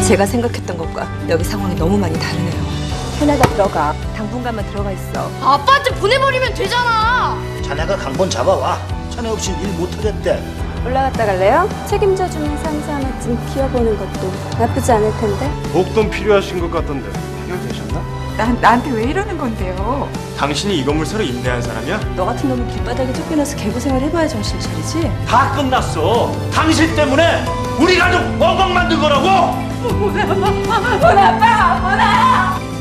제가 생각했던 것과 여기 상황이 너무 많이 다르네요. 캐나다 들어가. 당분간만 들어가 있어. 아빠한테 보내버리면 되잖아. 자네가 강본 잡아와. 자네 없인 일 못하겠대. 올라갔다 갈래요? 책임져주는 상사 하나쯤 키워보는 것도 나쁘지 않을 텐데. 목돈 필요하신 것 같던데 해결되셨나? 나한테 왜 이러는 건데요? 당신이 이 건물 새로 임대한 사람이야? 너 같은 놈은 길바닥에 쫓겨나서 개구 생활 해봐야 정신 차리지? 다 끝났어. 당신 때문에 우리 가족 엉엉 만든 거라고. 오나 아빠! 오나!